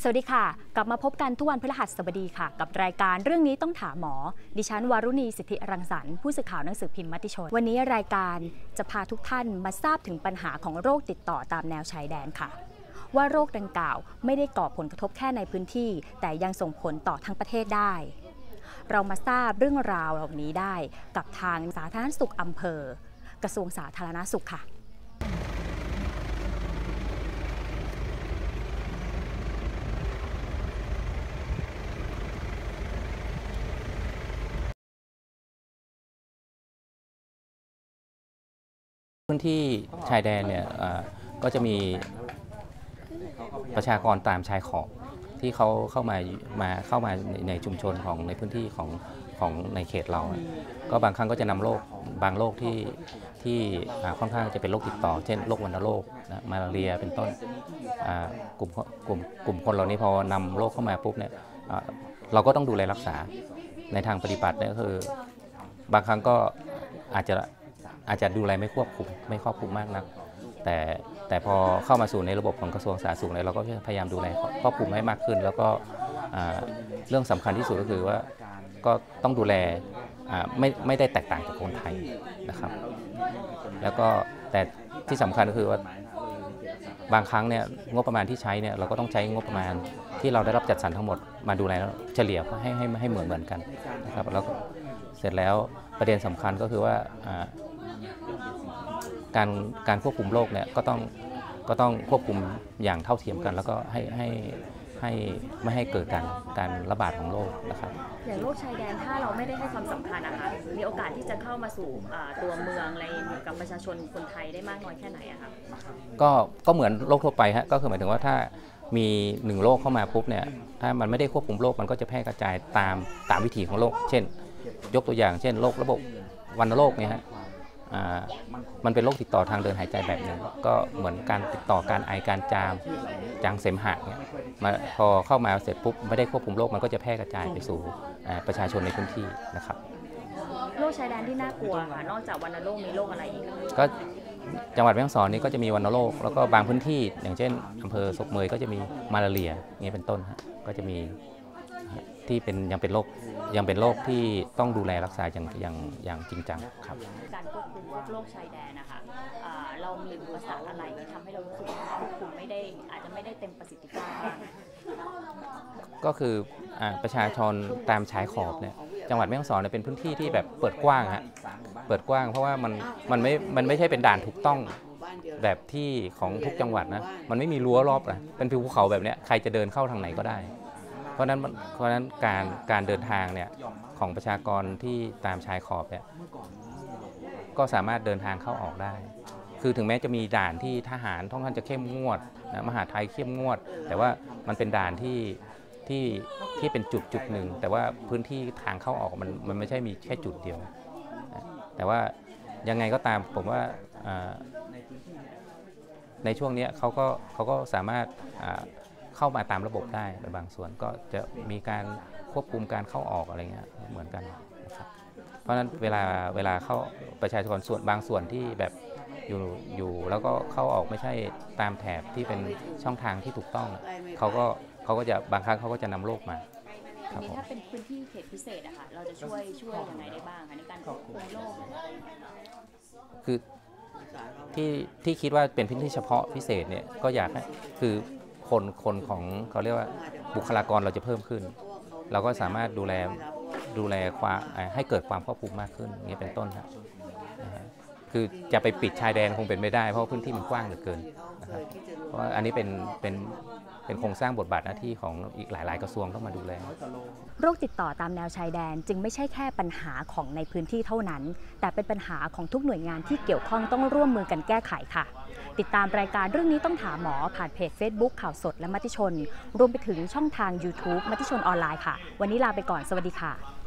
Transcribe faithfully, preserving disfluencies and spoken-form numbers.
สวัสดีค่ะกลับมาพบกันทุกวันพฤหัสบดีค่ะกับรายการเรื่องนี้ต้องถามหมอดิฉันวารุณีสิทธิรังสรรค์ผู้สื่อข่าวหนังสือพิมพ์มติชนวันนี้รายการจะพาทุกท่านมาทราบถึงปัญหาของโรคติดต่อตามแนวชายแดนค่ะว่าโรคดังกล่าวไม่ได้ก่อผลกระทบแค่ในพื้นที่แต่ยังส่งผลต่อทั้งประเทศได้เรามาทราบเรื่องราวเหล่านี้ได้กับทางสาธารณสุขอำเภอกระทรวงสาธารณสุขค่ะพื้นที่ชายแดนเนี่ยก็จะมีประชากรตามชายขอบที่เขาเข้ามามาเข้ามาในชุมชนของในพื้นที่ของของในเขตเราก็บางครั้งก็จะนำโรคบางโรคที่ที่ค่อนข้างจะเป็นโรคติดต่อเช่นโรควัณโรคนะมาลาเรียเป็นต้นกลุ่มกลุ่มกลุ่มคนเหล่านี้พอนำโรคเข้ามาปุ๊บเนี่ยเราก็ต้องดูแลรักษาในทางปฏิบัติเนี่ยก็คือบางครั้งก็อาจจะอาจจะดูแลไม่ควบคุมไม่ครอบคลุมมากนักแต่แต่พอเข้ามาสู่ในระบบของกระทรวงสาธารณสุขเนี่ยเราก็พยายามดูแลครอบคลุมให้มากขึ้นแล้วก็เรื่องสำคัญที่สุดก็คือว่าก็ต้องดูแลไม่ไม่ได้แตกต่างจากคนไทยนะครับแล้วก็แต่ที่สำคัญก็คือว่าบางครั้งเนี่ยงบประมาณที่ใช้เนี่ยเราก็ต้องใช้งบประมาณที่เราได้รับจัดสรรทั้งหมดมาดูแลเฉลี่ยให้ให้ให้เหมือนเหมือนกันนะครับแล้วเสร็จแล้วประเด็นสำคัญก็คือว่าการการควบคุมโรคเนี่ยก็ต้องก็ต้องควบคุมอย่างเท่าเทียมกันแล้วก็ให้ให้ให้ไม่ให้เกิดการการระบาดของโรคนะครับอย่างโรคชายแดนถ้าเราไม่ได้ให้ความสำคัญนะคะมีโอกาสที่จะเข้ามาสู่ตัวเมืองอะไรกับประชาชนคนไทยได้มากน้อยแค่ไหนอะคะก็ก็เหมือนโรคทั่วไปฮะก็คือหมายถึงว่าถ้ามีหนึ่งโรคเข้ามาปุ๊บเนี่ยถ้ามันไม่ได้ควบคุมโรคมันก็จะแพร่กระจายตามตามวิถีของโรคเช่นยกตัวอย่างเช่นโรคระบบวัณโรคเนี่ยฮะมันเป็นโรคติดต่อทางเดินหายใจแบบหนึ่งก็เหมือนการติดต่อการไอการจามจางเสมหะเนี่ยมาพอเข้ามาเสร็จปุ๊บไม่ได้ควบคุมโรคมันก็จะแพร่กระจายไปสู่ประชาชนในพื้นที่นะครับโรคชายแดนที่น่ากลัวค่ะนอกจากวัณโรคมีโรคอะไรอีกก็จังหวัดแม่ฮ่องสอนนี่ก็จะมีวัณโรคแล้วก็บางพื้นที่อย่างเช่นอำเภอศพเมยก็จะมีมาลาเรียนี่เป็นต้นก็จะมีที่เป็นยังเป็นโรคยังเป็นโรคที่ต้องดูแลรักษาอย่างอย่างอย่างจริงจังครับการควบคุมโรคชายแดนนะคะเรามีอุปสรรคอะไรที่ทำให้เรารู้สึกควบคุมไม่ได้อาจจะไม่ได้เต็มประสิทธิภาพก็คือประชาชนตามชายขอบเนี่ยจังหวัดแม่ฮ่องสอนเนี่ยเป็นพื้นที่ที่แบบเปิดกว้างฮะเปิดกว้างเพราะว่ามันมันไม่มันไม่ใช่เป็นด่านถูกต้องแบบที่ของทุกจังหวัดนะมันไม่มีรั้วรอบนะเป็นภูเขาแบบนี้ใครจะเดินเข้าทางไหนก็ได้เพราะนั้นเพราะนั้นการการเดินทางเนี่ยของประชากรที่ตามชายขอบเนี่ยก็สามารถเดินทางเข้าออกได้คือถึงแม้จะมีด่านที่ทหารท่องท่านจะเข้มงวดนะมหาไทยเข้มงวดแต่ว่ามันเป็นด่านที่ที่ที่เป็นจุดจุดหนึ่งแต่ว่าพื้นที่ทางเข้าออกมันมันไม่ใช่มีแค่จุดเดียวแต่ว่ายังไงก็ตามผมว่าในช่วงนี้เขาก็เขาก็สามารถเข้ามาตามระบบได้ในบางส่วนก็จะมีการควบคุมการเข้าออกอะไรเงี้ยเหมือนกันนะครับเพราะฉะนั้นเวลาเวลาเข้าประชาชนส่วนบางส่วนที่แบบอยู่อยู่แล้วก็เข้าออกไม่ใช่ตามแถบที่เป็นช่องทางที่ถูกต้องเขาก็เขาก็จะบางครั้งเขาก็จะนำโรคมาครับผมถ้าเป็นพื้นที่เขตพิเศษอะค่ะเราจะช่วยช่วยยังไงได้บ้างคะในการควบคุมโรคคือที่ที่คิดว่าเป็นพื้นที่เฉพาะพิเศษเนี่ยก็อยากให้คือคนคนของเขาเรียกว่าบุคลากรเราจะเพิ่มขึ้นเราก็สามารถดูแลดูแลความให้เกิดความครอบคลุมมากขึ้นอย่างนี้เป็นต้นครับคือจะไปปิดชายแดนคงเป็นไม่ได้เพราะพื้นที่มันกว้างเหลือเกินนะครับเพราะอันนี้เป็นเป็นเป็นโครงสร้างบทบาทหน้าที่ของอีกหลายๆกระทรวงต้องมาดูแลโรคติดต่อตามแนวชายแดนจึงไม่ใช่แค่ปัญหาของในพื้นที่เท่านั้นแต่เป็นปัญหาของทุกหน่วยงานที่เกี่ยวข้องต้องร่วมมือกันแก้ไขค่ะติดตามรายการเรื่องนี้ต้องถามหมอผ่านเพจ Facebook ข่าวสดและมติชนรวมไปถึงช่องทาง ยูทูบ มติชนออนไลน์ค่ะวันนี้ลาไปก่อนสวัสดีค่ะ